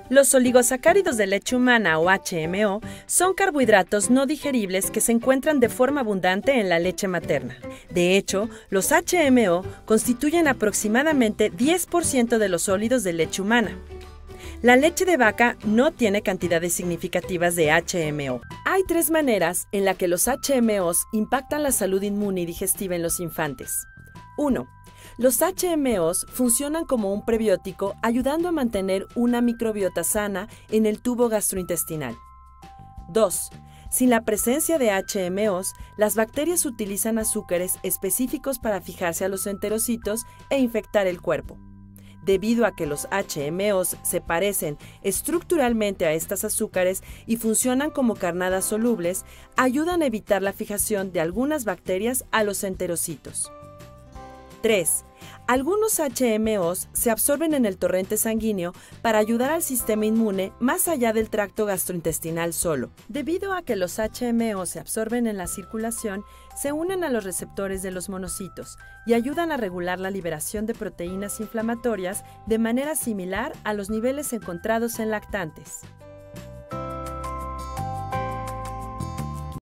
Los oligosacáridos de leche humana o HMO son carbohidratos no digeribles que se encuentran de forma abundante en la leche materna. De hecho, los HMO constituyen aproximadamente 10% de los sólidos de leche humana. La leche de vaca no tiene cantidades significativas de HMO. Hay tres maneras en las que los HMOs impactan la salud inmune y digestiva en los infantes. 1. Los HMOs funcionan como un prebiótico ayudando a mantener una microbiota sana en el tubo gastrointestinal. 2. Sin la presencia de HMOs, las bacterias utilizan azúcares específicos para fijarse a los enterocitos e infectar el cuerpo. Debido a que los HMOs se parecen estructuralmente a estas azúcares y funcionan como carnadas solubles, ayudan a evitar la fijación de algunas bacterias a los enterocitos. 3. Algunos HMOs se absorben en el torrente sanguíneo para ayudar al sistema inmune más allá del tracto gastrointestinal solo. Debido a que los HMOs se absorben en la circulación, se unen a los receptores de los monocitos y ayudan a regular la liberación de proteínas inflamatorias de manera similar a los niveles encontrados en lactantes.